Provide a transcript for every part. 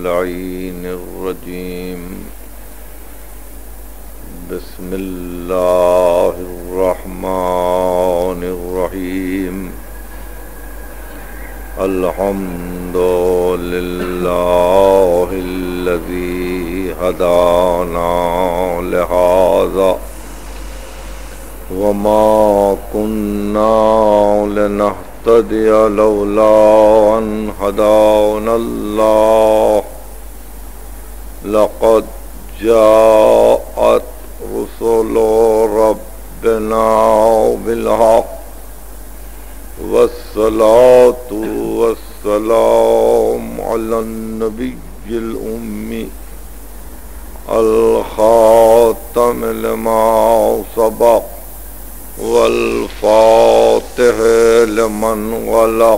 اللعين الرجيم بسم الله الرحمن الرحيم الحمد لله الذي هدانا لهذا وما كنا لنهتدي لولا أن هدانا الله لقد جاءت رسل ربنا بالحق والصلاة والسلام على النبي الأمي الخاتم لما سبق والفاتح لمن غلق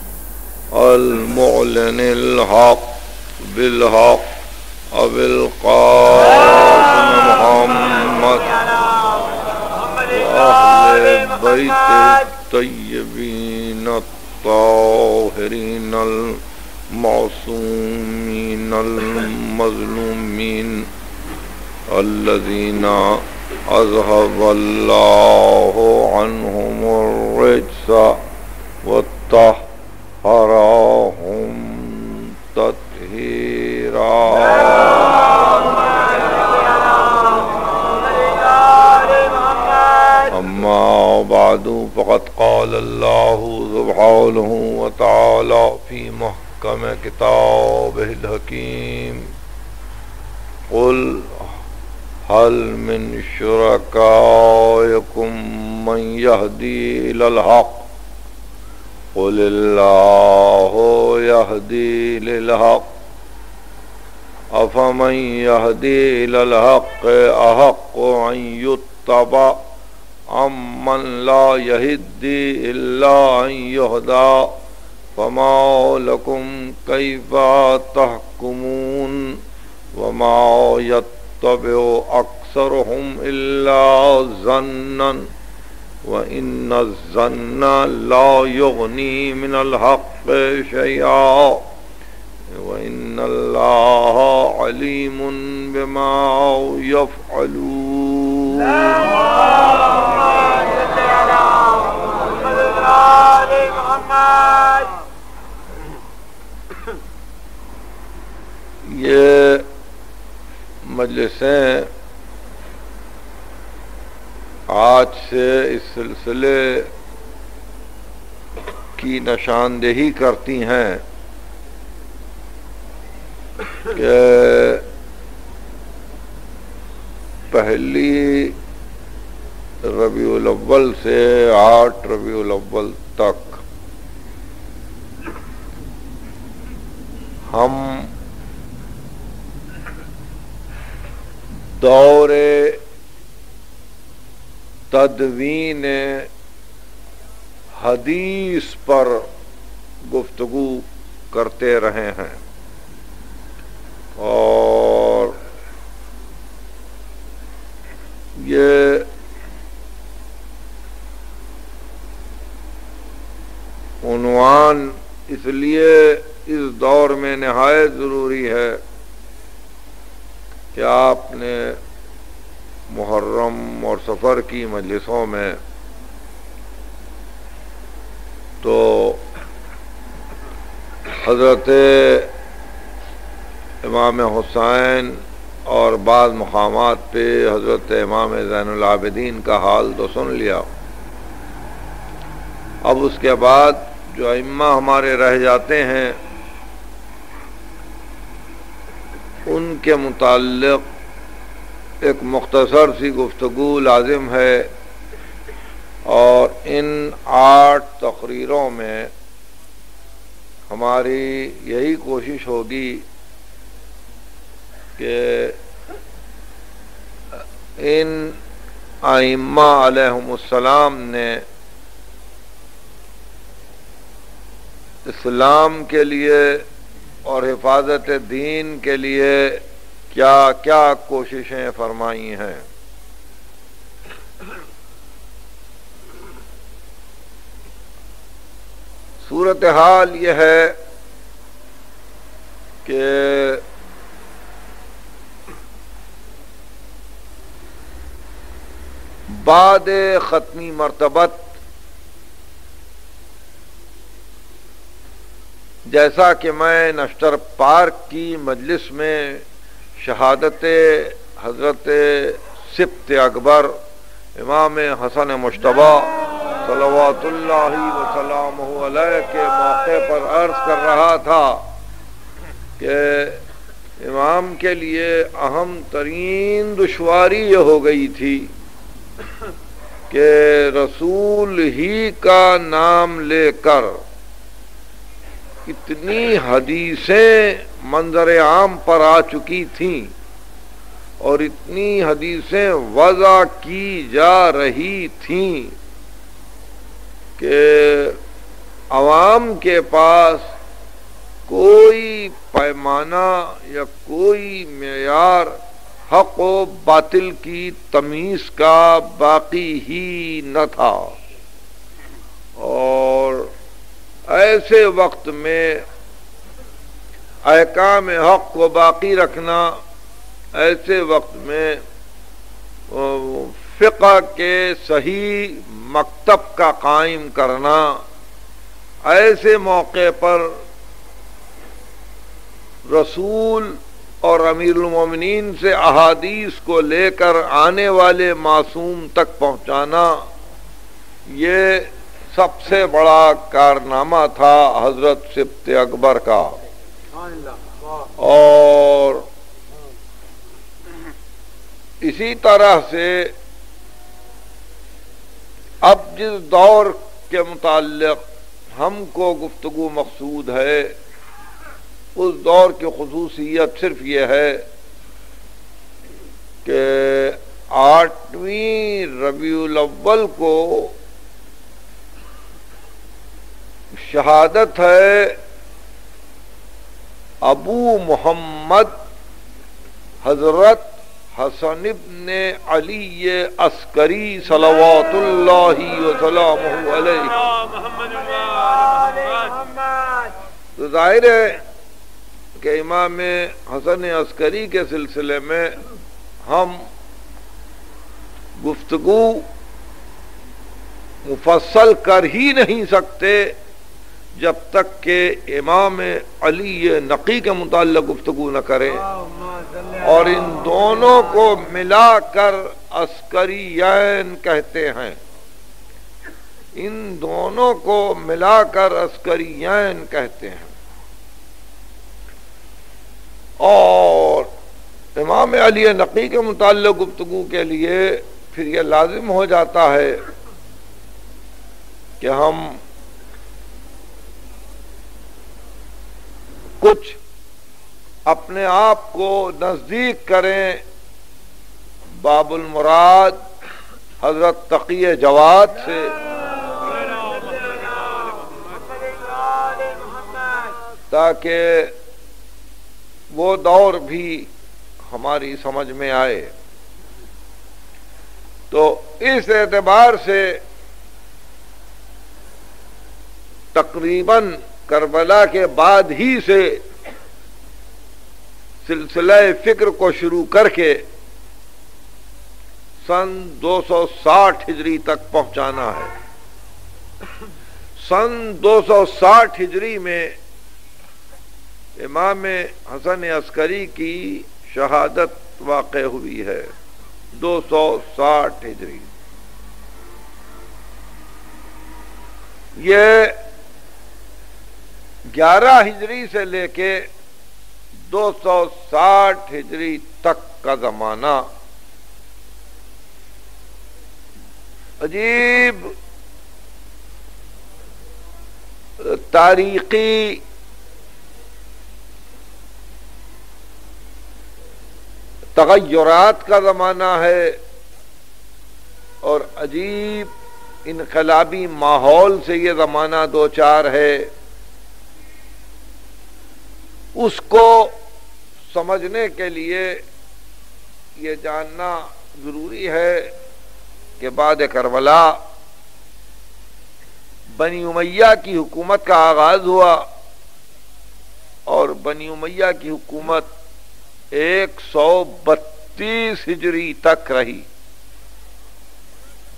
المعلن الحق بالحق أبي القاسم محمد وأهل بيته الطيبين الطاهرين المعصومين المظلومين الذين أذهب الله عنهم الرجس وطهرهم تطهيرا. أما بعد فقد قال الله سبحانه وتعالى في محكم كتابه الحكيم قل هل من شركائكم من يهدي إلى الحق قل الله يهدي للحق أفمن يهدي إلى الحق أحق أن يتبع أمن لا يهدي إلا أن يهدى فما لكم كيف تحكمون وما يتبع أكثرهم إلا ظنا وإن الظن لا يغني من الحق شيئا وإن الله عليم بما يفعلون. یہ مجلسیں آج سے اس سلسلے کی نشاندہی کرتی ہیں کہ پہلی ربیع الاول سے 8 ربیع الاول تک ہم دور تدوین حدیث پر گفتگو کرتے رہے ہیں اور یہ عنوان اس لیے اس دور میں نہایت ضروری ہے کہ آپ نے محرم اور سفر کی مجلسوں میں تو حضرت امام حسین اور بعض مقامات پہ حضرت امام زین العابدین کا حال تو سن لیا. اب اس کے بعد جو ائمہ ہمارے رہ جاتے ہیں ان کے متعلق ایک مختصر سی گفتگو لازم ہے اور ان 8 تقریروں میں ہماری یہی کوشش ہوگی کہ ان ائمہ علیہم السلام نے اسلام کے لیے اور حفاظت دین کے لیے کیا کیا کوششیں فرمائی ہیں. صورتحال یہ ہے کہ بعد ختمی مرتبت جیسا کہ میں نشتر پارک کی مجلس میں شہادت حضرت سبط اکبر امام حسن مجتبی صلوات اللہ وسلامہ علیہ کے موقع پر عرض کر رہا تھا کہ امام کے لیے اہم ترین دشواری یہ ہو گئی تھی کہ رسول ہی کا نام لے کر اتنی حدیثیں منظر عام پر آ چکی تھیں اور اتنی حدیثیں وضع کی جا رہی تھیں کہ عوام کے پاس کوئی پیمانہ یا کوئی معیار حق و باطل کی تمیز کا باقی ہی نہ تھا، اور ایسے وقت میں احکام حق کو باقی رکھنا، ایسے وقت میں فقہ کے صحیح مکتب کا قائم کرنا، ایسے موقع پر رسول اور امیر المومنین سے احادیث کو لے کر آنے والے معصوم تک پہنچانا، یہ سب سے بڑا کارنامہ تھا حضرت سبط اکبر کا۔ اور اسی طرح سے اب جس دور کے متعلق ہم کو گفتگو مقصود ہے، اس دور کی خصوصیت صرف یہ ہے کہ 8ویں ربیع الاول کو شہادت ہے ابو محمد حضرت حسن ابن علی عسکری صلوات اللہ وسلامہ علیہ۔ تو ظاہر ہے کہ امام حسن عسکری کے سلسلے میں ہم گفتگو مفصل کر ہی نہیں سکتے جب تک کہ امام علی نقی کے متعلق گفتگو نہ کریں، اور ان دونوں کو ملا کر عسکریین کہتے ہیں، ان دونوں کو ملا کر عسکریین کہتے ہیں۔ اور امام علی نقی کے متعلق گفتگو کے لیے پھر یہ لازم ہو جاتا ہے کہ ہم کچھ اپنے آپ کو نزدیک کریں باب المراد حضرت تقی جواد سے، تاکہ وہ دور بھی ہماری سمجھ میں آئے۔ تو اس اعتبار سے تقریباً کربلا کے بعد ہی سے سلسلہ فکر کو شروع کر کے سن 260 ہجری تک پہنچانا ہے۔ سن 260 ہجری میں امام حسن عسکری کی شہادت واقع ہوئی ہے، 260 ہجری۔ یہ 11 ہجری سے لے کے 260 ہجری تک کا زمانہ عجیب تاریخی تغیرات کا زمانہ ہے، اور عجیب انقلابی ماحول سے یہ زمانہ دوچار ہے۔ اس کو سمجھنے کے لیے یہ جاننا ضروری ہے کہ بعد کربلا بنی امیہ کی حکومت کا آغاز ہوا، اور بنی امیہ کی حکومت 132 ہجری تک رہی۔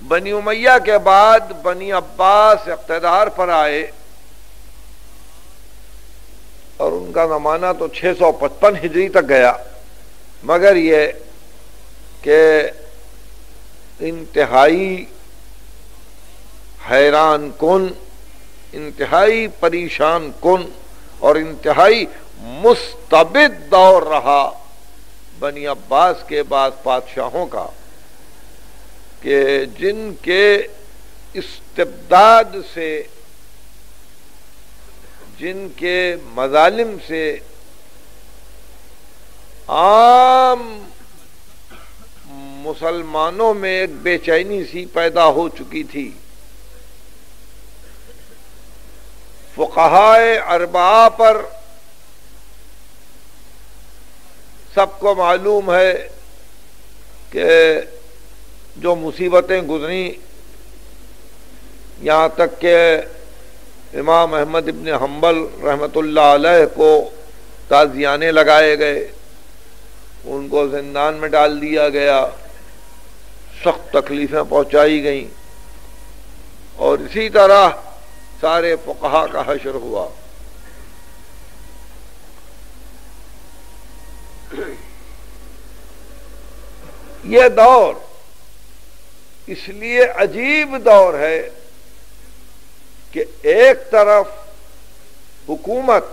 بنی امیہ کے بعد بنی عباس اقتدار پر آئے اور ان کا زمانہ تو 655 ہجری تک گیا، مگر یہ کہ انتہائی حیران کن، انتہائی پریشان کن اور انتہائی مستبد دور رہا بنی عباس کے بعد بادشاہوں کا، کہ جن کے استبداد سے، جن کے مظالم سے عام مسلمانوں میں ایک بے چینی سی پیدا ہو چکی تھی۔ فقہائے اربعہ پر سب کو معلوم ہے کہ جو مصیبتیں گزری، یہاں تک کہ امام احمد ابن حنبل رحمۃ اللہ علیہ کو تازیانے لگائے گئے، ان کو زندان میں ڈال دیا گیا، سخت تکلیفیں پہنچائی گئیں، اور اسی طرح سارے فقہا کا حشر ہوا۔ یہ دور اس لیے عجیب دور ہے کہ ایک طرف حکومت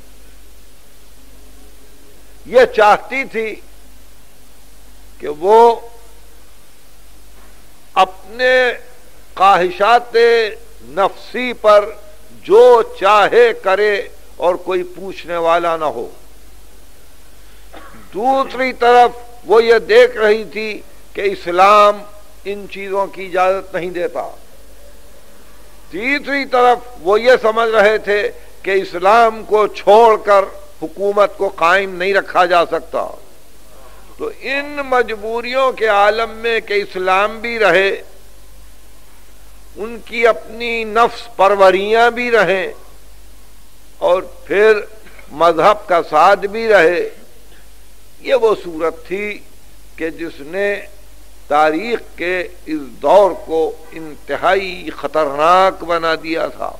یہ چاہتی تھی کہ وہ اپنے خواہشات نفسی پر جو چاہے کرے اور کوئی پوچھنے والا نہ ہو، دوسری طرف وہ یہ دیکھ رہی تھی کہ اسلام ان چیزوں کی اجازت نہیں دیتا، تیسری طرف وہ یہ سمجھ رہے تھے کہ اسلام کو چھوڑ کر حکومت کو قائم نہیں رکھا جا سکتا۔ تو ان مجبوریوں کے عالم میں کہ اسلام بھی رہے، ان کی اپنی نفس پروریاں بھی رہیں، اور پھر مذہب کا ساتھ بھی رہے، یہ وہ صورت تھی کہ جس نے تاریخ کے اس دور کو انتہائی خطرناک بنا دیا تھا۔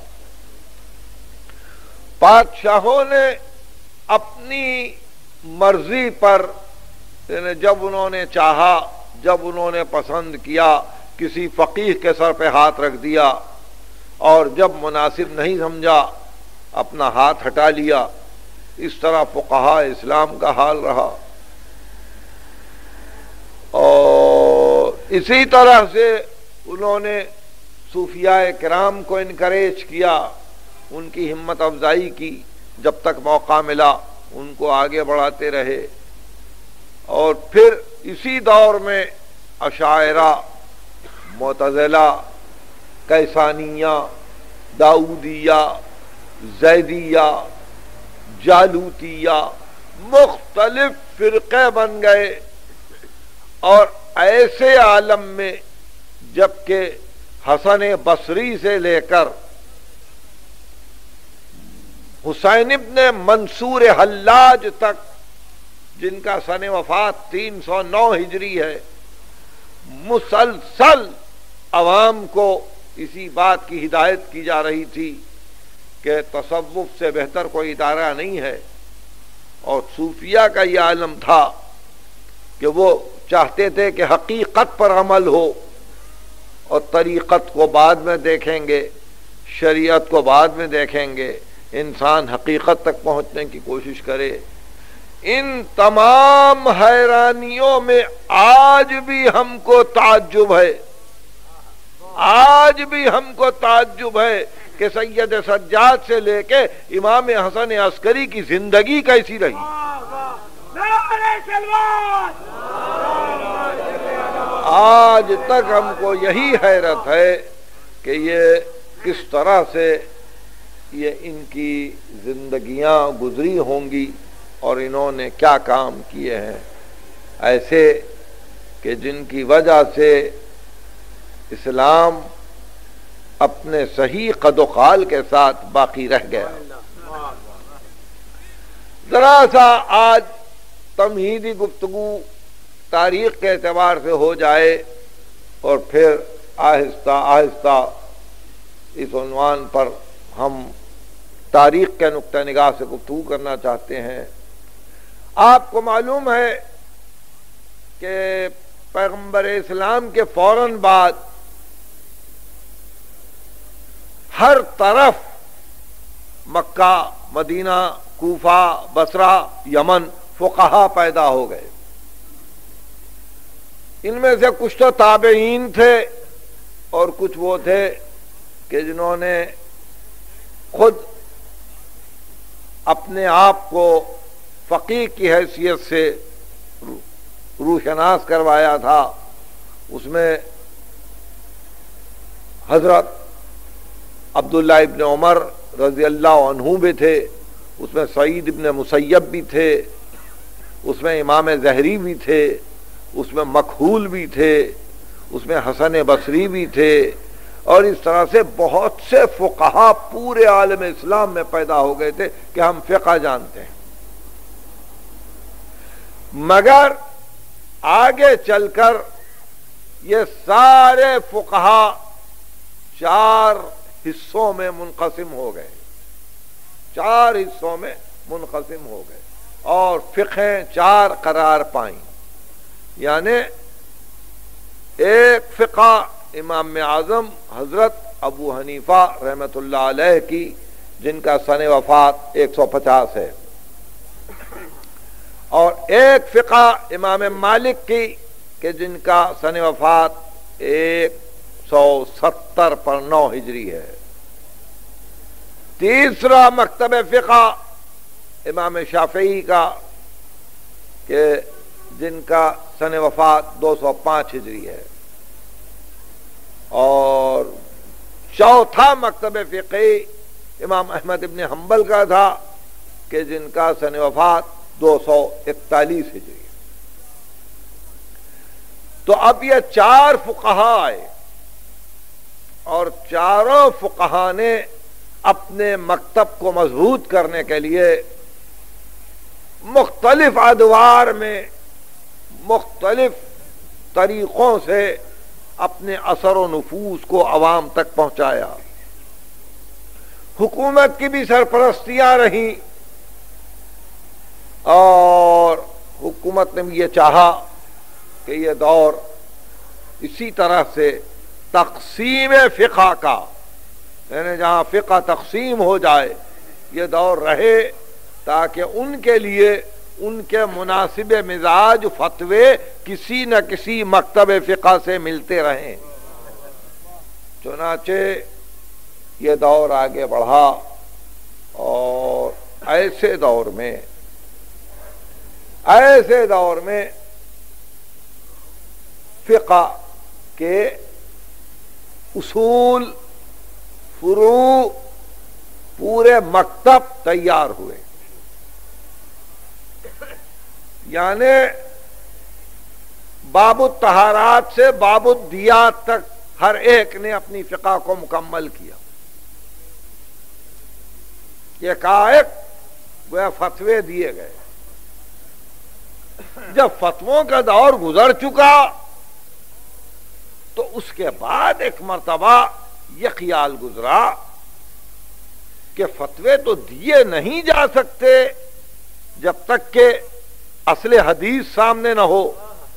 بادشاہوں نے اپنی مرضی پر، یعنی جب انہوں نے چاہا، جب انہوں نے پسند کیا، کسی فقیہ کے سر پہ ہاتھ رکھ دیا، اور جب مناسب نہیں سمجھا اپنا ہاتھ ہٹا لیا۔ اس طرح فقہاء اسلام کا حال رہا، اور اسی طرح سے انہوں نے صوفیاء کرام کو انکریج کیا، ان کی ہمت افزائی کی، جب تک موقع ملا ان کو آگے بڑھاتے رہے۔ اور پھر اسی دور میں اشاعرہ، معتزلہ، کیسانیہ، داؤدیہ، زیدیہ، جالوتیہ، مختلف فرقے بن گئے، اور ایسے عالم میں جبکہ حسن بصری سے لے کر حسین ابن منصور حلاج تک، جن کا سن وفات 309 ہجری ہے، مسلسل عوام کو اسی بات کی ہدایت کی جا رہی تھی کہ تصوف سے بہتر کوئی ادارہ نہیں ہے، اور صوفیہ کا یہ عالم تھا کہ وہ چاہتے تھے کہ حقیقت پر عمل ہو، اور طریقت کو بعد میں دیکھیں گے، شریعت کو بعد میں دیکھیں گے، انسان حقیقت تک پہنچنے کی کوشش کرے۔ ان تمام حیرانیوں میں آج بھی ہم کو تعجب ہے، آج بھی ہم کو تعجب ہے کہ سید سجاد سے لے کے امام حسن عسکری کی زندگی کیسی رہی۔ آج تک ہم کو یہی حیرت ہے کہ یہ کس طرح سے یہ ان کی زندگیاں گزری ہوں گی، اور انہوں نے کیا کام کیے ہیں ایسے کہ جن کی وجہ سے اسلام اپنے صحیح قد و قال کے ساتھ باقی رہ گیا۔ ذرا سا آج تمہیدی گفتگو تاریخ کے اعتبار سے ہو جائے، اور پھر آہستہ آہستہ اس عنوان پر ہم تاریخ کے نقطہ نگاہ سے گفتگو کرنا چاہتے ہیں۔ آپ کو معلوم ہے کہ پیغمبر اسلام کے فوراً بعد ہر طرف مکہ، مدینہ، کوفہ، بصرہ، یمن فقہا پیدا ہو گئے۔ ان میں سے کچھ تو تابعین تھے اور کچھ وہ تھے کہ جنہوں نے خود اپنے آپ کو فقیہ کی حیثیت سے روشناس کروایا تھا۔ اس میں حضرت عبداللہ ابن عمر رضی اللہ عنہ بھی تھے، اس میں سعید ابن مسیب بھی تھے، اس میں امام زہری بھی تھے، اس میں مکحول بھی تھے، اس میں حسن بصری بھی تھے، اور اس طرح سے بہت سے فقہا پورے عالم اسلام میں پیدا ہو گئے تھے کہ ہم فقہ جانتے ہیں۔ مگر آگے چل کر یہ سارے فقہا 4 حصوں میں منقسم ہو گئے، 4 حصوں میں منقسم ہو گئے اور فقہیں 4 قرار پائیں۔ یعنی ایک فقہ امام اعظم حضرت ابو حنیفہ رحمۃ اللہ علیہ کی، جن کا سن وفات 150 ہے، اور ایک فقہ امام مالک کی کہ جن کا سن وفات 170 پر 9 ہجری ہے۔ تیسرا مکتب فقہ امام شافعی کا کہ جن کا سن وفات 205 ہجری ہے، اور چوتھا مکتب فقہی امام احمد ابن حنبل کا تھا کہ جن کا سن وفات 241 ہجری۔ تو اب یہ 4 فقہا آئے اور چاروں فقہا نے اپنے مکتب کو مضبوط کرنے کے لیے مختلف ادوار میں مختلف طریقوں سے اپنے اثر و نفوذ کو عوام تک پہنچایا۔ حکومت کی بھی سرپرستیاں رہیں، اور حکومت نے بھی یہ چاہا کہ یہ دور اسی طرح سے تقسیم فقہ کا، یعنی جہاں فقہ تقسیم ہو جائے، یہ دور رہے تاکہ ان کے لیے ان کے مناسب مزاج فتوے کسی نہ کسی مکتب فقہ سے ملتے رہیں۔ چنانچہ یہ دور آگے بڑھا، اور ایسے دور میں فقہ کے اصول، فروع، پورے مکتب تیار ہوئے۔ یعنی باب الطہارات سے باب الدیات تک ہر ایک نے اپنی فقہ کو مکمل کیا۔ یہ وہ فتوے دیے گئے۔ جب فتووں کا دور گزر چکا تو اس کے بعد ایک مرتبہ یہ خیال گزرا کہ فتوے تو دیے نہیں جا سکتے جب تک کہ اصل حدیث سامنے نہ ہو۔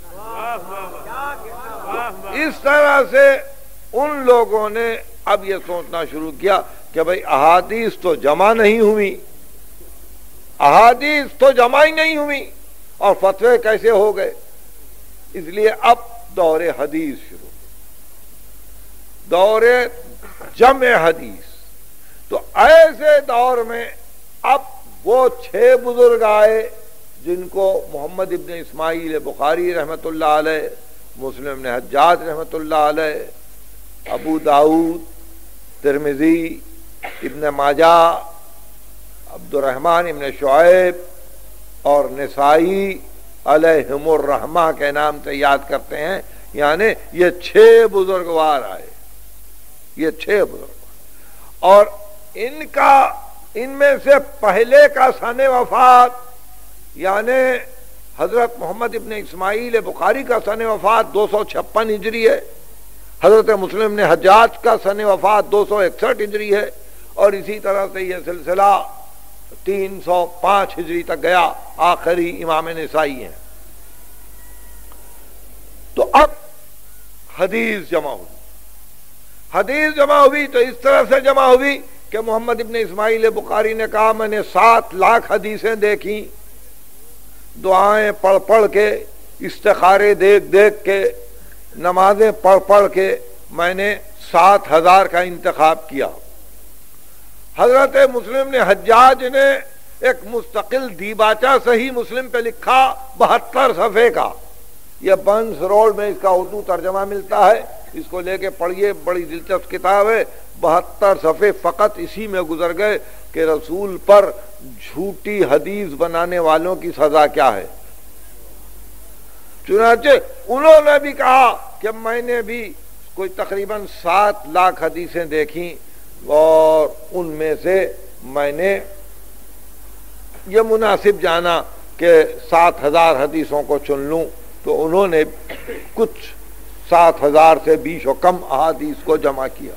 اس طرح سے ان لوگوں نے اب یہ سوچنا شروع کیا کہ بھئی احادیث تو جمع نہیں ہوئی، احادیث تو جمع ہی نہیں ہوئی، اور فتوے کیسے ہو گئے؟ اس لیے اب دور حدیث شروع، دور جمع حدیث۔ تو ایسے دور میں اب وہ 6 بزرگ آئے جن کو محمد ابن اسماعیل بخاری رحمۃ اللہ علیہ، مسلم ابن حجاج رحمۃ اللہ علیہ، ابو داؤد، ترمذی، ابن ماجہ، عبد الرحمن ابن شعیب اور نسائی علیہم الرحمہ کے نام سے یاد کرتے ہیں۔ یعنی یہ 6 بزرگوار آئے، یہ 6 بزرگوار، اور ان میں سے پہلے کا سن وفات یعنی حضرت محمد ابن اسماعیل بخاری کا سن وفات 256 ہجری ہے، حضرت مسلم نے حجاج کا سن وفات 261 ہجری ہے، اور اسی طرح سے یہ سلسلہ 305 ہجری تک گیا، آخری امام نسائی ہیں۔ تو اب حدیث جمع ہوئی، حدیث جمع ہوئی تو اس طرح سے جمع ہوئی کہ محمد ابن اسماعیل بخاری نے کہا میں نے 7 لاکھ حدیثیں دیکھی، دعائیں پڑھ پڑھ کے، استخارے دیکھ دیکھ کے، نمازیں پڑھ پڑھ کے میں نے 7,000 کا انتخاب کیا۔ حضرت مسلم نے حجاج نے ایک مستقل دیباچہ صحیح مسلم پہ لکھا 72 صفحے کا، یہ بنس روڈ میں اس کا اردو ترجمہ ملتا ہے، اس کو لے کے پڑھیے، بڑی دلچسپ کتاب ہے۔ 72 صفحے فقط اسی میں گزر گئے کہ رسول پر جھوٹی حدیث بنانے والوں کی سزا کیا ہے۔ چنانچہ انہوں نے بھی کہا کہ میں نے بھی کوئی تقریباً 7 لاکھ حدیثیں دیکھیں، اور ان میں سے میں نے یہ مناسب جانا کہ 7,000 حدیثوں کو چن لوں، تو انہوں نے کچھ 7,000 سے 20 و کم احادیث کو جمع کیا۔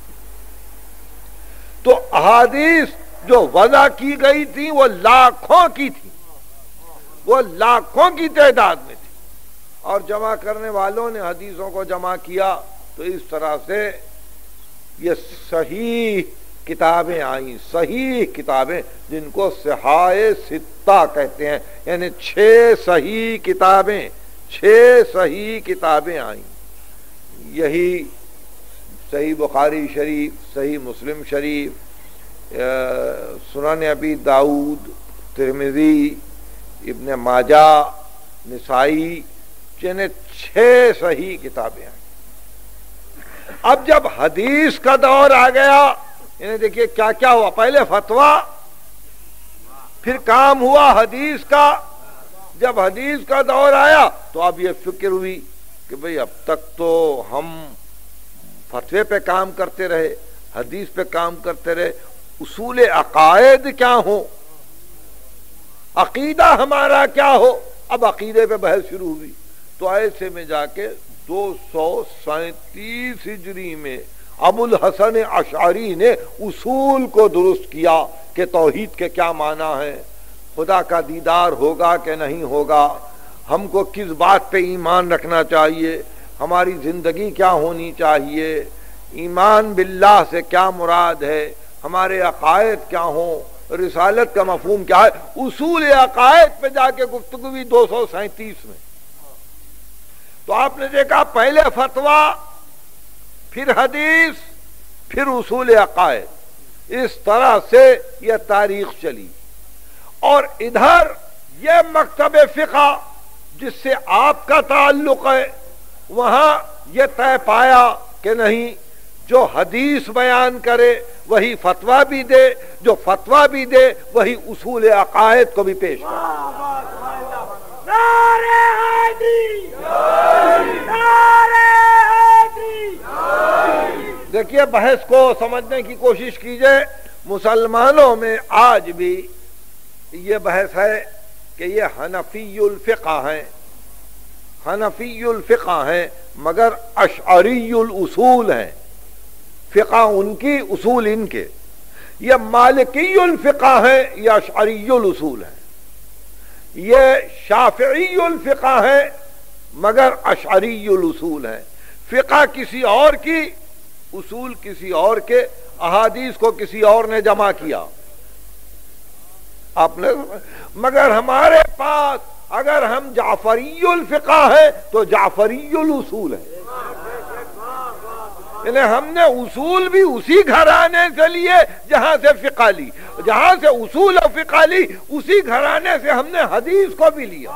تو احادیث جو وضع کی گئی تھی وہ لاکھوں کی تھی، وہ لاکھوں کی تعداد میں تھی، اور جمع کرنے والوں نے حدیثوں کو جمع کیا، تو اس طرح سے یہ صحیح کتابیں آئیں، صحیح کتابیں جن کو صحاح ستہ کہتے ہیں، یعنی 6 صحیح کتابیں، 6 صحیح کتابیں آئیں۔ یہی صحیح بخاری شریف، صحیح مسلم شریف، سنن ابی داؤد، ترمذی، ابن ماجہ، نسائی، یعنی 6 صحیح کتابیں آئیں۔ اب جب حدیث کا دور آ گیا، یعنی دیکھیے کیا کیا ہوا، پہلے فتویٰ، پھر کام ہوا حدیث کا۔ جب حدیث کا دور آیا تو اب یہ فکر ہوئی کہ بھئی اب تک تو ہم فتوے پہ کام کرتے رہے، حدیث پہ کام کرتے رہے، اصول عقائد کیا ہو، عقیدہ ہمارا کیا ہو، اب عقیدے پہ بحث شروع ہوئی۔ تو ایسے میں جا کے 237 ہجری میں ابو الحسن اشعری نے اصول کو درست کیا کہ توحید کے کیا معنی ہے، خدا کا دیدار ہوگا کہ نہیں ہوگا، ہم کو کس بات پہ ایمان رکھنا چاہیے، ہماری زندگی کیا ہونی چاہیے، ایمان باللہ سے کیا مراد ہے، ہمارے عقائد کیا ہوں، رسالت کا مفہوم کیا ہے۔ اصول عقائد پہ جا کے گفتگو ہوئی 237 میں۔ تو آپ نے دیکھا پہلے فتویٰ، پھر حدیث، پھر اصول عقائد، اس طرح سے یہ تاریخ چلی۔ اور ادھر یہ مکتب فقہ جس سے آپ کا تعلق ہے، وہاں یہ طے پایا کہ نہیں، جو حدیث بیان کرے وہی فتویٰ بھی دے، جو فتویٰ بھی دے وہی اصول عقائد کو بھی پیش کرے۔ دیکھیے بحث کو سمجھنے کی کوشش کیجئے۔ مسلمانوں میں آج بھی یہ بحث ہے کہ یہ حنفی الفقہ ہیں، حنفی الفقہ ہیں مگر اشعری الاصول ہیں، فقہ ان کی، اصول ان کے۔ یہ مالکی الفقہ ہیں، یہ اشعری الاصول ہیں۔ یہ شافعی الفقہ ہیں مگر اشعری الاصول ہیں۔ فقہ کسی اور کی، اصول کسی اور کے، احادیث کو کسی اور نے جمع کیا، آپ نے، مگر ہمارے پاس اگر ہم جعفری الفقہ ہیں تو جعفری الاصول ہے، یعنی ہم نے اصول بھی اسی گھرانے سے لیے جہاں سے فقہ لی، جہاں سے اصول و فقہ لی اسی گھرانے سے ہم نے حدیث کو بھی لیا۔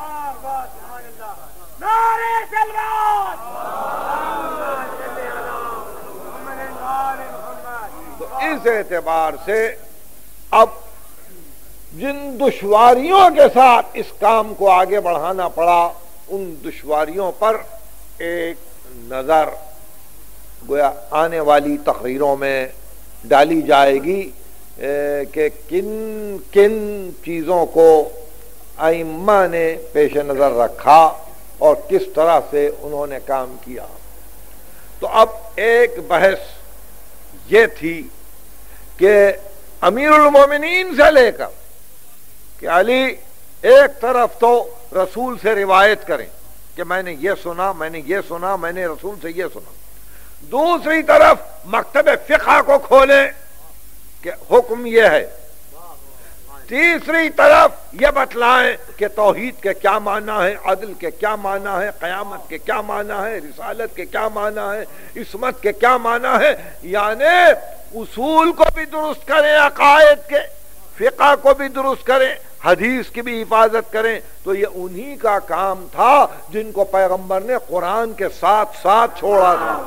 تو اس اعتبار سے اب جن دشواریوں کے ساتھ اس کام کو آگے بڑھانا پڑا، ان دشواریوں پر ایک نظر گویا آنے والی تقریروں میں ڈالی جائے گی کہ کن کن چیزوں کو ائمہ نے پیش نظر رکھا اور کس طرح سے انہوں نے کام کیا۔ تو اب ایک بحث یہ تھی کہ امیر المومنین سے لے کر کہ علی ایک طرف تو رسول سے روایت کریں کہ میں نے یہ سنا، میں نے یہ سنا، میں نے رسول سے یہ سنا، دوسری طرف مکتب فقہ کو کھولیں کہ حکم یہ ہے، تیسری طرف یہ بتلائیں کہ توحید کے کیا معنی ہے، عدل کے کیا معنی ہے، قیامت کے کیا معنی ہے، رسالت کے کیا معنی ہے، عصمت کے کیا معنی ہے، یعنی اصول کو بھی درست کریں، عقائد کے، فقہ کو بھی درست کریں، حدیث کی بھی حفاظت کریں۔ تو یہ انہی کا کام تھا جن کو پیغمبر نے قرآن کے ساتھ ساتھ چھوڑا تھا۔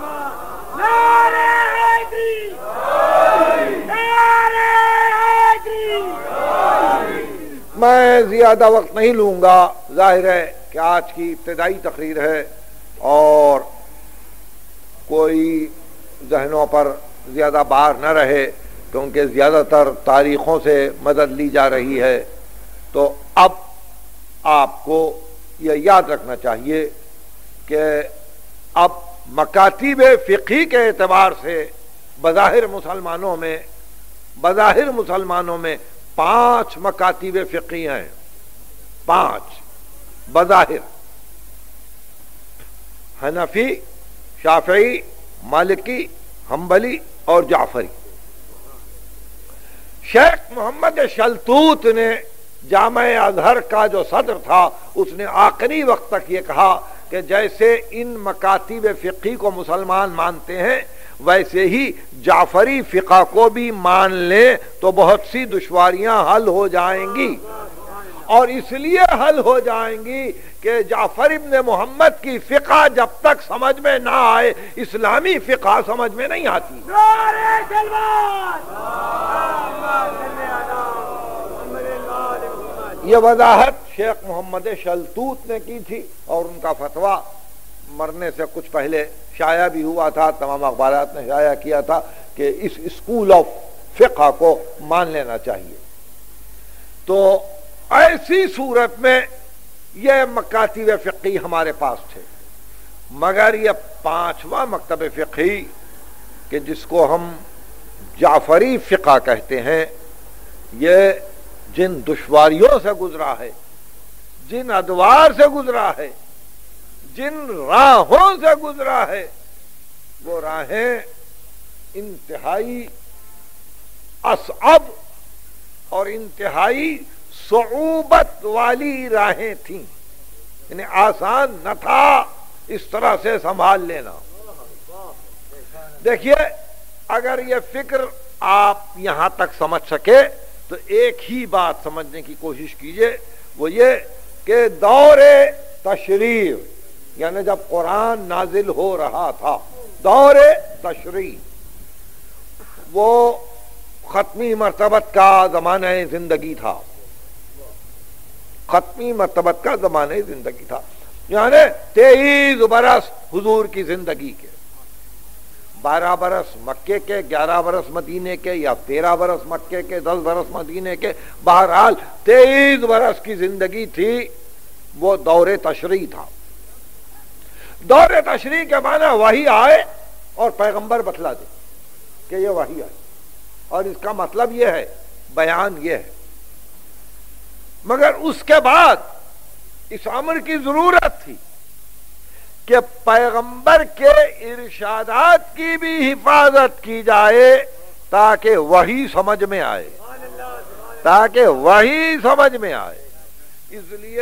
میں زیادہ وقت نہیں لوں گا، ظاہر ہے کہ آج کی ابتدائی تقریر ہے اور کوئی ذہنوں پر زیادہ بار نہ رہے، کیونکہ زیادہ تر تاریخوں سے مدد لی جا رہی ہے۔ تو اب آپ کو یہ یاد رکھنا چاہیے کہ اب مکاتب فقہی کے اعتبار سے بظاہر مسلمانوں میں 5 مکاتب فقہی ہیں، 5 بظاہر: حنفی، شافعی، مالکی، حنبلی اور جعفری۔ شیخ محمد شلتوت نے جامع ازہر کا جو صدر تھا، اس نے آخری وقت تک یہ کہا کہ جیسے ان مکاتب فقہی کو مسلمان مانتے ہیں ویسے ہی جعفری فقہ کو بھی مان لیں تو بہت سی دشواریاں حل ہو جائیں گی، اور اس لیے حل ہو جائیں گی کہ جعفر ابن محمد کی فقہ جب تک سمجھ میں نہ آئے اسلامی فقہ سمجھ میں نہیں آتی۔ یہ وضاحت شیخ محمد شلتوت نے کی تھی، اور ان کا فتویٰ مرنے سے کچھ پہلے شائع بھی ہوا تھا، تمام اخبارات نے شائع کیا تھا کہ اس اسکول آف فقہ کو مان لینا چاہیے۔ تو ایسی صورت میں یہ مکاتب فقہی ہمارے پاس تھے، مگر یہ 5واں مکتب فقہی کہ جس کو ہم جعفری فقہ کہتے ہیں، یہ جن دشواریوں سے گزرا ہے، جن ادوار سے گزرا ہے، جن راہوں سے گزرا ہے، وہ راہیں انتہائی اصعب اور انتہائی صعوبت والی راہیں تھیں، یعنی آسان نہ تھا اس طرح سے سنبھال لینا۔ دیکھیے، اگر یہ فکر آپ یہاں تک سمجھ سکے تو ایک ہی بات سمجھنے کی کوشش کیجئے، وہ یہ کہ دور تشریع، یعنی جب قرآن نازل ہو رہا تھا، دور تشریع، وہ ختمی مرتبت کا زمانہ زندگی تھا، ختمی مرتبت کا زمانہ زندگی تھا، یعنی 23 برس حضور کی زندگی کے، 12 برس مکے کے، 11 برس مدینے کے، یا 13 برس مکے کے، 10 برس مدینے کے، بہرحال 23 برس کی زندگی تھی، وہ دور تشریع تھا۔ دور تشریع کے معنی وحی آئے اور پیغمبر بتلا دے کہ یہ وحی آئے، اور اس کا مطلب یہ ہے، بیان یہ ہے۔ مگر اس کے بعد اس امر کی ضرورت تھی کہ پیغمبر کے ارشادات کی بھی حفاظت کی جائے تاکہ وحی سمجھ میں آئے، تاکہ وحی سمجھ میں آئے۔ اس لیے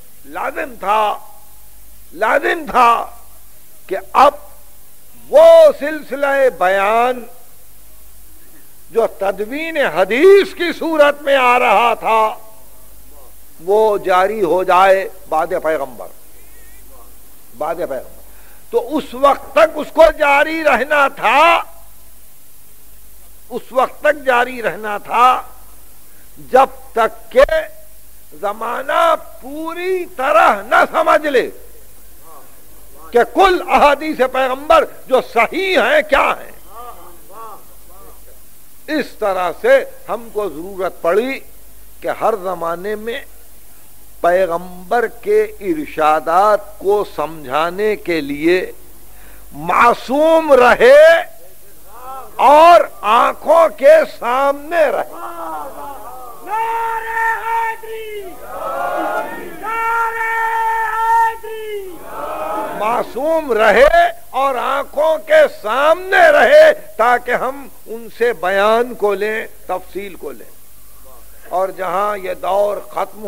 لازم تھا کہ اب وہ سلسلہ بیان جو تدوین حدیث کی صورت میں آ رہا تھا وہ جاری ہو جائے بعد پیغمبر۔ تو اس وقت تک اس کو جاری رہنا تھا، جب تک کہ زمانہ پوری طرح نہ سمجھ لے کہ کل احادیث پیغمبر جو صحیح ہیں کیا ہیں۔ اس طرح سے ہم کو ضرورت پڑی کہ ہر زمانے میں پیغمبر کے ارشادات کو سمجھانے کے لیے معصوم رہے اور آنکھوں کے سامنے رہے. معصوم رہے اور آنکھوں کے سامنے رہے تاکہ ہم ان سے بیان کو لیں، تفصیل کو لیں. اور جہاں یہ دور ختم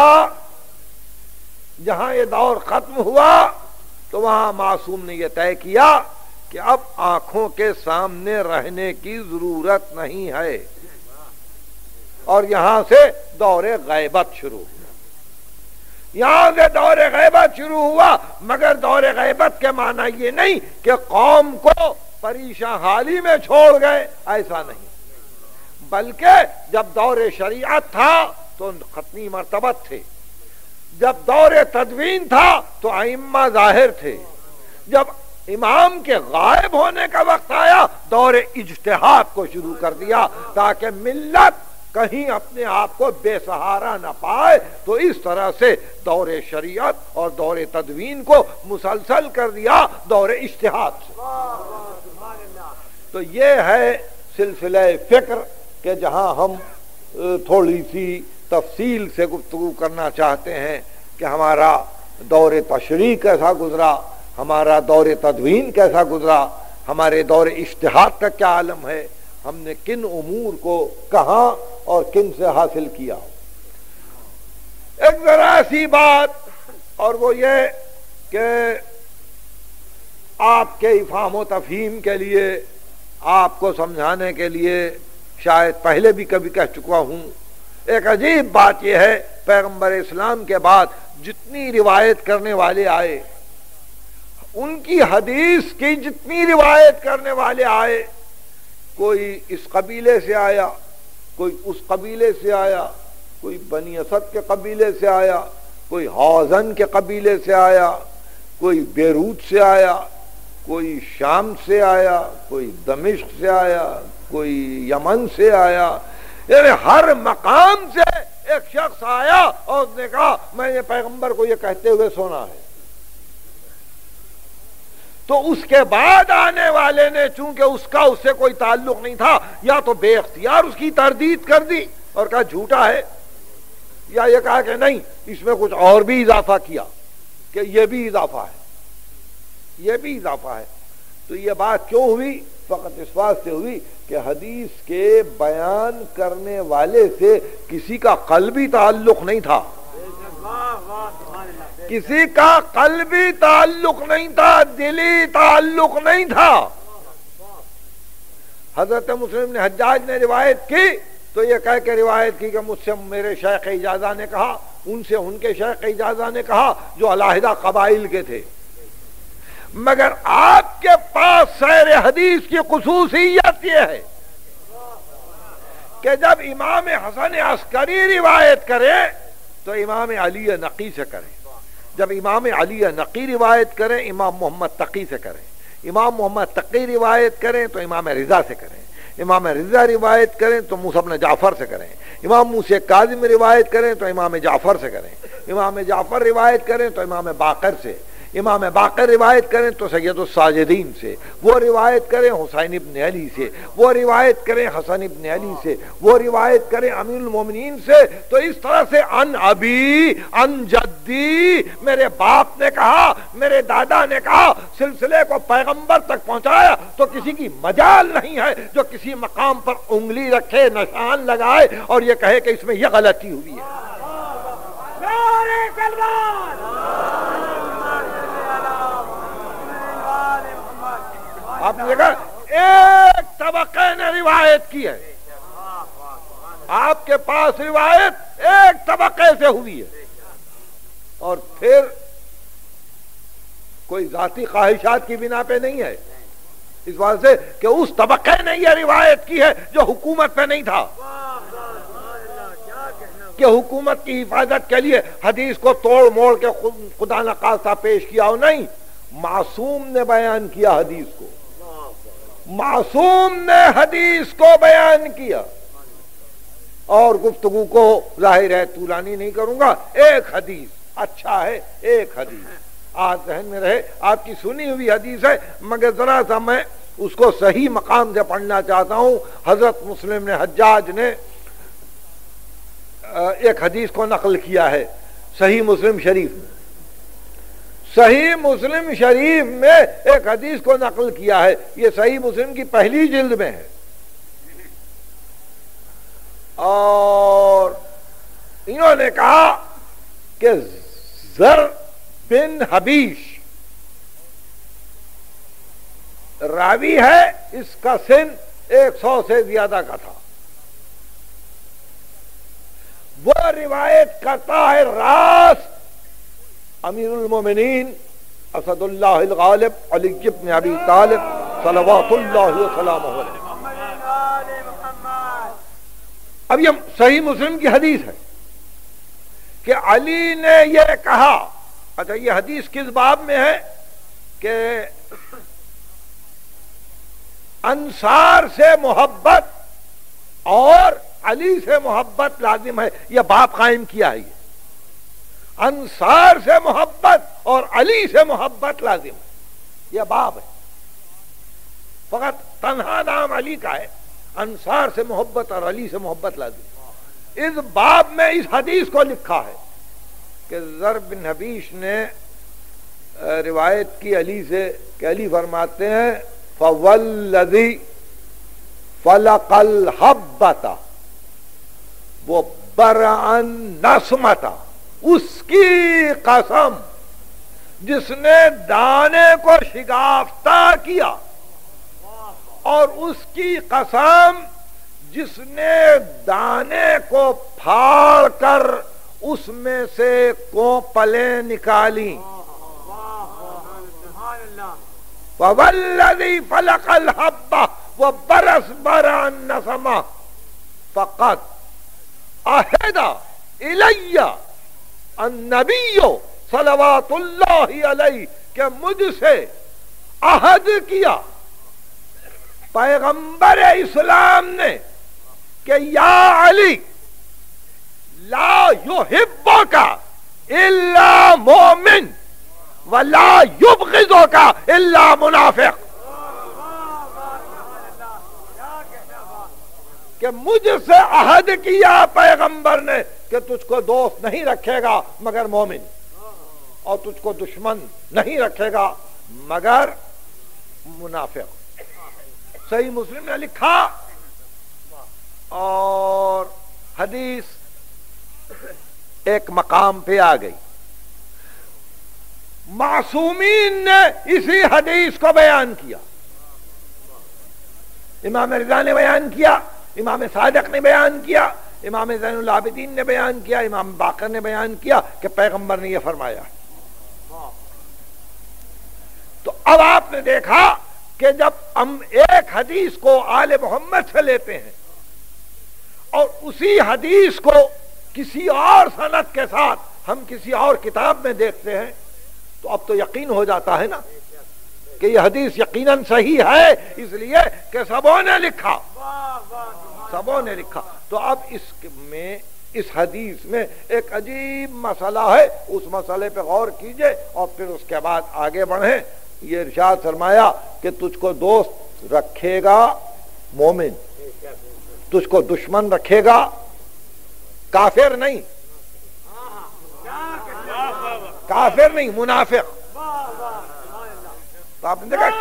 ہوا تو وہاں معصوم نے یہ طے کیا کہ اب آنکھوں کے سامنے رہنے کی ضرورت نہیں ہے، اور یہاں سے دور غیبت شروع ہوا. یہاں سے دور غیبت شروع ہوا، مگر دور غیبت کے معنی یہ نہیں کہ قوم کو پریشان حالی میں چھوڑ گئے، ایسا نہیں، بلکہ جب دور شریعت تھا تو ختمی مرتبت تھے، جب دور تدوین تھا تو ائمہ ظاہر تھے، جب امام کے غائب ہونے کا وقت آیا دور اجتہاد کو شروع کر دیا تاکہ ملت کہیں اپنے آپ کو بے سہارا نہ پائے. تو اس طرح سے دور شریعت اور دور تدوین کو مسلسل کر دیا دور اجتہاد سے. تو یہ ہے سلسلہ فکر کہ جہاں ہم تھوڑی سی تفصیل سے گفتگو کرنا چاہتے ہیں کہ ہمارا دور تشریع کیسا گزرا، ہمارا دور تدوین کیسا گزرا، ہمارے دور اجتہاد کا کیا عالم ہے، ہم نے کن امور کو کہاں اور کن سے حاصل کیا. ایک ذرا سی بات اور وہ یہ کہ آپ کے افہام و تفہیم کے لیے، آپ کو سمجھانے کے لیے، شاید پہلے بھی کبھی کہہ چکا ہوں، ایک عجیب بات یہ ہے پیغمبر اسلام کے بعد جتنی روایت کرنے والے آئے، ان کی حدیث کی جتنی روایت کرنے والے آئے، کوئی اس قبیلے سے آیا، کوئی اس قبیلے سے آیا، کوئی بنی اسد کے قبیلے سے آیا، کوئی حوزن کے قبیلے سے آیا، کوئی بیروت سے آیا، کوئی شام سے آیا، کوئی دمشق سے آیا، کوئی یمن سے آیا، یعنی ہر مقام سے ایک شخص آیا اور اس نے کہا میں نے پیغمبر کو یہ کہتے ہوئے سنا ہے. تو اس کے بعد آنے والے نے چونکہ اس کا اس سے کوئی تعلق نہیں تھا، یا تو بے اختیار اس کی تردید کر دی اور کہا جھوٹا ہے، یا یہ کہا کہ نہیں اس میں کچھ اور بھی اضافہ کیا کہ یہ بھی اضافہ ہے، یہ بھی اضافہ ہے. تو یہ بات کیوں ہوئی؟ فقط اس بات سے ہوئی کہ حدیث کے بیان کرنے والے سے کسی کا قلبی تعلق نہیں تھا، کسی کا قلبی تعلق نہیں تھا، دلی تعلق نہیں تھا. حضرت مسلم نے حجاج نے روایت کی تو یہ کہہ کے روایت کی کہ مجھ سے میرے شیخ اجازہ نے کہا، ان سے ان کے شیخ اجازہ نے کہا جو علیحدہ قبائل کے تھے. مگر آپ کے پاس سیر حدیث کی خصوصیت یہ ہے کہ جب امام حسن عسکری روایت کرے تو امام علی نقی سے کریں، جب امام علی نقی روایت کریں امام محمد تقی سے کریں، امام محمد تقی روایت کریں تو امام رضا سے کریں، امام رضا روایت کریں تو موسیٰ بن جعفر سے کریں، امام موسیٰ کاظم روایت کریں تو امام جعفر سے کریں، امام جعفر روایت کریں تو امام باقر سے، امام باقر روایت کریں تو سید الساجدین سے، وہ روایت کریں حسین ابن علی سے، وہ روایت کریں حسن ابن علی سے، وہ روایت کریں امیر المومنین سے. تو اس طرح سے ان ابی ان جدی، میرے باپ نے کہا، میرے دادا نے کہا، سلسلے کو پیغمبر تک پہنچایا. تو کسی کی مجال نہیں ہے جو کسی مقام پر انگلی رکھے، نشان لگائے اور یہ کہے کہ اس میں یہ غلطی ہوئی ہے. آپ نے دیکھا ایک طبقے نے روایت کی ہے، آپ کے پاس روایت ایک طبقے سے ہوئی ہے، اور پھر کوئی ذاتی خواہشات کی بنا پہ نہیں ہے، اس بات سے کہ اس طبقے نے یہ روایت کی ہے جو حکومت پہ نہیں تھا، کہ حکومت کی حفاظت کے لیے حدیث کو توڑ موڑ کے خدا نخواستہ پیش کیا ہو. نہیں، معصوم نے بیان کیا حدیث کو، معصوم نے حدیث کو بیان کیا. اور گفتگو کو ظاہر ہے طولانی نہیں کروں گا، ایک حدیث اچھا ہے، ایک حدیث آج ذہن میں رہے، آپ کی سنی ہوئی حدیث ہے مگر ذرا سا میں اس کو صحیح مقام سے پڑھنا چاہتا ہوں۔ حضرت مسلم نے حجاج نے ایک حدیث کو نقل کیا ہے صحیح مسلم شریف میں، صحیح مسلم شریف میں ایک حدیث کو نقل کیا ہے، یہ صحیح مسلم کی پہلی جلد میں ہے، اور انہوں نے کہا کہ زر بن حبیش راوی ہے، اس کا سن 100 سے زیادہ کا تھا، وہ روایت کرتا ہے راس امیر المومنین اسد اللہ الغالب علی بن ابی طالب صلوات اللہ وسلامہ علیہ۔ اب یہ صحیح مسلم کی حدیث ہے کہ علی نے یہ کہا، اچھا یہ حدیث کس باب میں ہے کہ انصار سے محبت اور علی سے محبت لازم ہے، یہ باب قائم کیا ہے، یہ انصار سے محبت اور علی سے محبت لازم ہے، یہ باب ہے، فقط تنہا نام علی کا ہے، انصار سے محبت اور علی سے محبت لازم ہے۔ اس باب میں اس حدیث کو لکھا ہے کہ زر بن حبیش نے روایت کی علی سے کہ علی فرماتے ہیں فوالذی فلق الحبۃ وبرأ النسمۃ، اس کی قسم جس نے دانے کو شگافتہ کیا، اور اس کی قسم جس نے دانے کو پھاڑ کر اس میں سے کوپلیں نکالی، وَوَالَّذِي فَلَقَ الْحَبَّ وَبَرَأَ النَّسَمَةَ فَقَدْ عَهِدَ إِلَيَّ النَّبِيُّ صلوات اللہ علیہ، کہ مجھ سے عہد کیا پیغمبر اسلام نے کہ یا علی لا یحبک الا مومن ولا یبغضک الا منافق، کہ مجھ سے عہد کیا پیغمبر نے کہ تجھ کو دوست نہیں رکھے گا مگر مومن، اور تجھ کو دشمن نہیں رکھے گا مگر منافق۔ صحیح مسلم نے لکھا، اور حدیث ایک مقام پہ آ گئی، معصومین نے اسی حدیث کو بیان کیا، امام رضا نے بیان کیا، امام صادق نے بیان کیا، امام زین العابدین نے بیان کیا، امام باقر نے بیان کیا کہ پیغمبر نے یہ فرمایا۔ تو اب آپ نے دیکھا کہ جب ہم ایک حدیث کو آل محمد سے لیتے ہیں اور اسی حدیث کو کسی اور سند کے ساتھ ہم کسی اور کتاب میں دیکھتے ہیں تو اب تو یقین ہو جاتا ہے نا کہ یہ حدیث یقیناً صحیح ہے، اس لیے کہ سبوں نے لکھا، سبوں نے لکھا۔ تو اب اس حدیث میں ایک عجیب مسئلہ ہے، اس مسئلے پہ غور کیجئے اور پھر اس کے بعد آگے بڑھیں۔ یہ ارشاد فرمایا کہ تجھ کو دوست رکھے گا مومن، تجھ کو دشمن رکھے گا کافر نہیں، کافر نہیں منافق۔ تو آپ نے دیکھا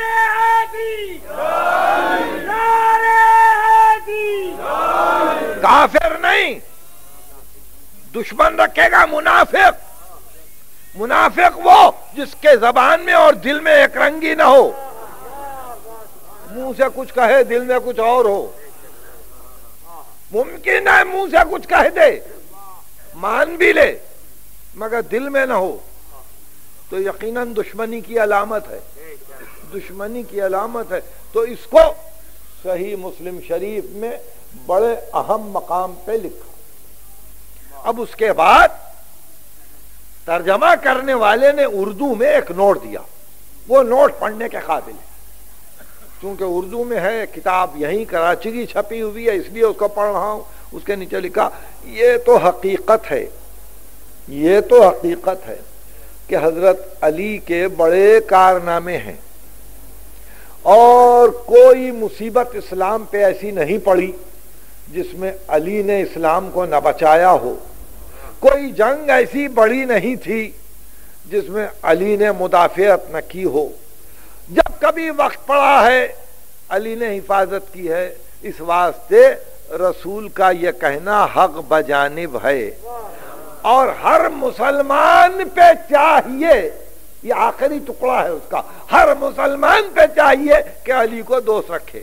کافر نہیں، دشمن رکھے گا منافق۔ منافق وہ جس کے زبان میں اور دل میں ایک رنگی نہ ہو، منہ سے کچھ کہے دل میں کچھ اور ہو، ممکن ہے منہ سے کچھ کہہ دے مان بھی لے مگر دل میں نہ ہو، تو یقیناً دشمنی کی علامت ہے، دشمنی کی علامت ہے۔ تو اس کو صحیح مسلم شریف میں بڑے اہم مقام پہ لکھا۔ اب اس کے بعد ترجمہ کرنے والے نے اردو میں ایک نوٹ دیا، وہ نوٹ پڑھنے کے قابل ہے، چونکہ اردو میں ہے، کتاب یہیں کراچی کی چھپی ہوئی ہے اس لیے اس کو پڑھ رہا ہوں۔ اس کے نیچے لکھا یہ تو حقیقت ہے، یہ تو حقیقت ہے کہ حضرت علی کے بڑے کارنامے ہیں اور کوئی مصیبت اسلام پہ ایسی نہیں پڑی جس میں علی نے اسلام کو نہ بچایا ہو، کوئی جنگ ایسی بڑی نہیں تھی جس میں علی نے مدافعت نہ کی ہو، جب کبھی وقت پڑا ہے علی نے حفاظت کی ہے۔ اس واسطے رسول کا یہ کہنا حق بجانب ہے، اور ہر مسلمان پہ چاہیے، یہ آخری ٹکڑا ہے اس کا، ہر مسلمان پہ چاہیے کہ علی کو دوست رکھے۔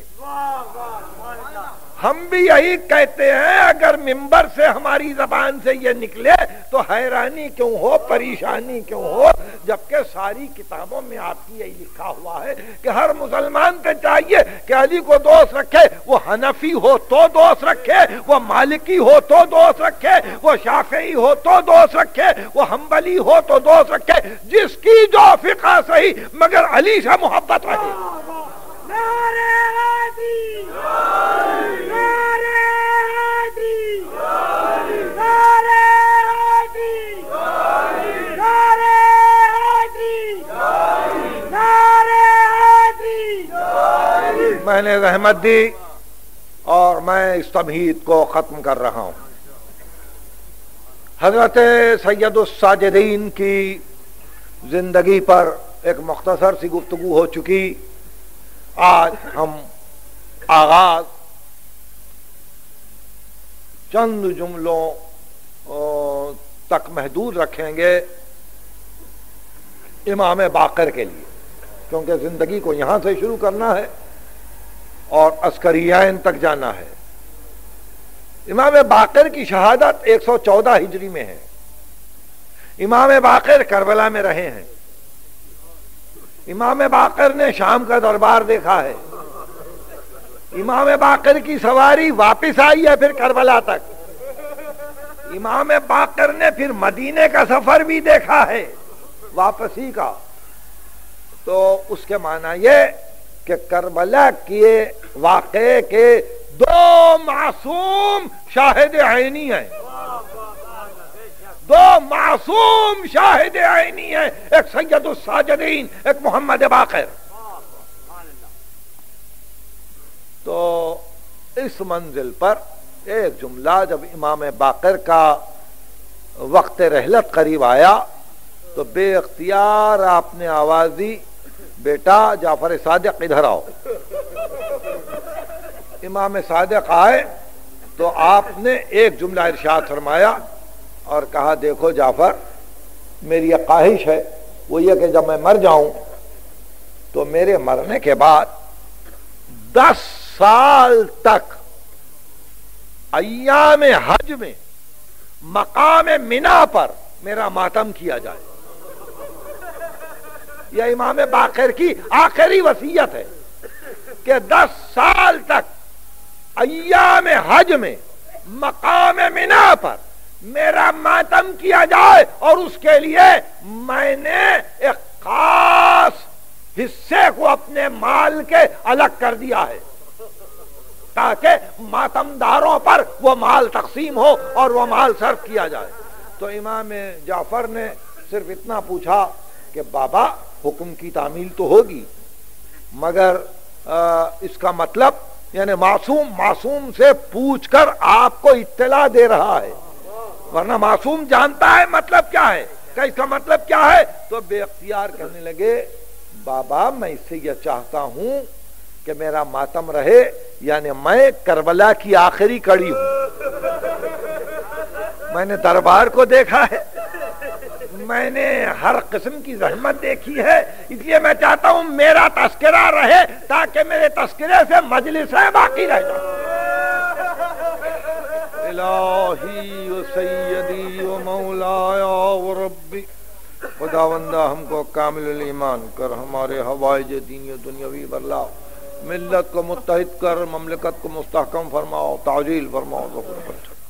ہم بھی یہی کہتے ہیں، اگر منبر سے ہماری زبان سے یہ نکلے تو حیرانی کیوں ہو، پریشانی کیوں ہو، جبکہ ساری کتابوں میں آپ کی یہی لکھا ہوا ہے کہ ہر مسلمان پہ چاہیے کہ علی کو دوست رکھے، وہ حنفی ہو تو دوست رکھے، وہ مالکی ہو تو دوست رکھے، وہ شافعی ہو تو دوست رکھے، وہ حنبلی ہو تو دوست رکھے، جس کی جو فقہ صحیح مگر علی سے محبت رہے۔ میں نے رحمت دی اور میں اس تمہید کو ختم کر رہا ہوں۔ حضرت سید الساجدین کی زندگی پر ایک مختصر سی گفتگو ہو چکی، آج ہم آغاز چند جملوں تک محدود رکھیں گے امام باقر کے لیے، کیونکہ زندگی کو یہاں سے شروع کرنا ہے اور عسکریین تک جانا ہے۔ امام باقر کی شہادت 114 ہجری میں ہے۔ امام باقر کربلا میں رہے ہیں۔ امام باقر نے شام کا دربار دیکھا ہے۔ امام باقر کی سواری واپس آئی ہے پھر کربلا تک۔ امام باقر نے پھر مدینے کا سفر بھی دیکھا ہے واپسی کا۔ تو اس کے معنی یہ کہ کربلا کے واقعے کے دو معصوم شاہد عینی ہیں، دو معصوم شاہد عینی ہیں، ایک سید الساجدین، ایک محمد باقر۔ تو اس منزل پر ایک جملہ، جب امام باقر کا وقت رحلت قریب آیا تو بے اختیار آپ نے آواز دی، بیٹا جعفر صادق ادھر آؤ۔ امام صادق آئے تو آپ نے ایک جملہ ارشاد فرمایا اور کہا، دیکھو جعفر، میری یہ خواہش ہے، وہ یہ کہ جب میں مر جاؤں تو میرے مرنے کے بعد 10 سال تک ایام حج میں مقام منا پر میرا ماتم کیا جائے۔ یہ امام باقر کی آخری وصیت ہے کہ 10 سال تک ایام حج میں مقام منا پر میرا ماتم کیا جائے، اور اس کے لیے میں نے ایک خاص حصے کو اپنے مال کے الگ کر دیا ہے تاکہ ماتم داروں پر وہ مال تقسیم ہو اور وہ مال صرف کیا جائے۔ تو امام جعفر نے صرف اتنا پوچھا کہ بابا حکم کی تعمیل تو ہوگی، مگر اس کا مطلب یعنی معصوم سے پوچھ کر آپ کو اطلاع دے رہا ہے، ورنہ معصوم جانتا ہے مطلب کیا ہے کہ اس کا مطلب کیا ہے۔ تو بے اختیار کہنے لگے، بابا میں اس سے یہ چاہتا ہوں کہ میرا ماتم رہے، یعنی میں کربلا کی آخری کڑی ہوں۔ میں نے دربار کو دیکھا ہے، میں نے ہر قسم کی زحمت دیکھی ہے، اس لیے میں چاہتا ہوں میرا تذکرہ رہے تاکہ میرے تذکرے سے مجلس باقی رہ جائے۔ الہی و سیدی و مولایا و ربی، خداوندہ ہم کو کامل الایمان کر، ہمارے حوائج دینی و دنیاوی برلاؤ، ملت کو متحد کر، مملکت کو مستحکم فرماؤ، تعجیل فرماؤ، ظفر فرماؤ۔